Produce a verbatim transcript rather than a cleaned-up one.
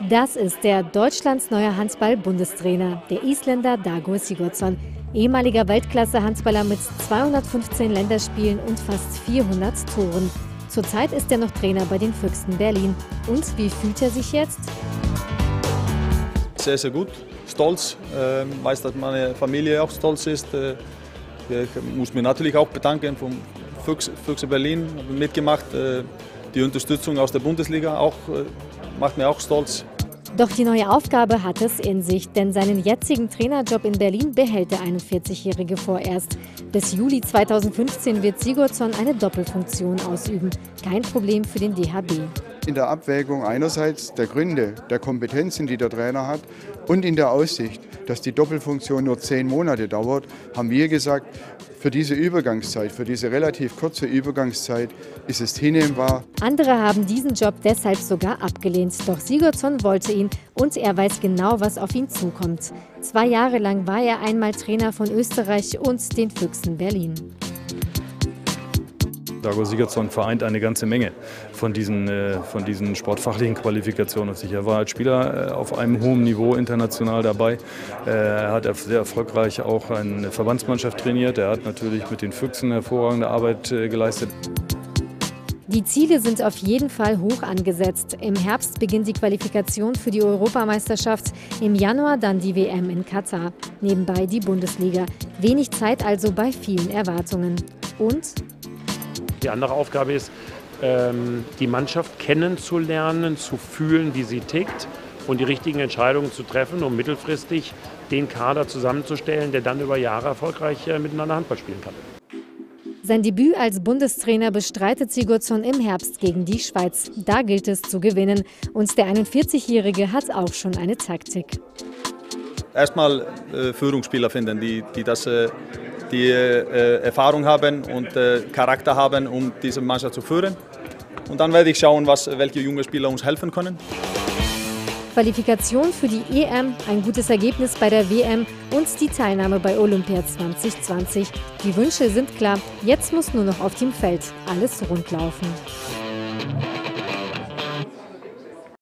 Das ist der Deutschlands neuer Handball-Bundestrainer, der Isländer Dagur Sigurdsson. Ehemaliger Weltklasse-Handballer mit zweihundertfünfzehn Länderspielen und fast vierhundert Toren. Zurzeit ist er noch Trainer bei den Füchsen Berlin. Und wie fühlt er sich jetzt? Sehr, sehr gut. Stolz. Ich weiß, dass meine Familie auch stolz ist. Ich muss mich natürlich auch bedanken vom Füchse Berlin. Ich habe mitgemacht. Die Unterstützung aus der Bundesliga auch, macht mir auch stolz. Doch die neue Aufgabe hat es in sich, denn seinen jetzigen Trainerjob in Berlin behält der einundvierzigjährige vorerst. Bis Juli zweitausendfünfzehn wird Sigurdsson eine Doppelfunktion ausüben. Kein Problem für den D H B. In der Abwägung einerseits der Gründe, der Kompetenzen, die der Trainer hat, und in der Aussicht, dass die Doppelfunktion nur zehn Monate dauert, haben wir gesagt, für diese Übergangszeit, für diese relativ kurze Übergangszeit ist es hinnehmbar. Andere haben diesen Job deshalb sogar abgelehnt. Doch Sigurdsson wollte ihn und er weiß genau, was auf ihn zukommt. Zwei Jahre lang war er einmal Trainer von Österreich und den Füchsen Berlin. Dagur Sigurdsson vereint eine ganze Menge von diesen, äh, von diesen sportfachlichen Qualifikationen. Er war als Spieler äh, auf einem hohen Niveau international dabei. Äh, er hat sehr erfolgreich auch eine Verbandsmannschaft trainiert. Er hat natürlich mit den Füchsen hervorragende Arbeit äh, geleistet. Die Ziele sind auf jeden Fall hoch angesetzt. Im Herbst beginnt die Qualifikation für die Europameisterschaft, im Januar dann die W M in Katar. Nebenbei die Bundesliga. Wenig Zeit also bei vielen Erwartungen. Und die andere Aufgabe ist, die Mannschaft kennenzulernen, zu fühlen, wie sie tickt und die richtigen Entscheidungen zu treffen, um mittelfristig den Kader zusammenzustellen, der dann über Jahre erfolgreich miteinander Handball spielen kann. Sein Debüt als Bundestrainer bestreitet Sigurdsson im Herbst gegen die Schweiz. Da gilt es zu gewinnen. Und der einundvierzigjährige hat auch schon eine Taktik. Erstmal äh, Führungsspieler finden, die, die das äh, die äh, Erfahrung haben und äh, Charakter haben, um diese Mannschaft zu führen. Und dann werde ich schauen, was, welche junge Spieler uns helfen können. Qualifikation für die E M, ein gutes Ergebnis bei der W M und die Teilnahme bei Olympia zwanzig zwanzig. Die Wünsche sind klar, jetzt muss nur noch auf dem Feld alles rund laufen.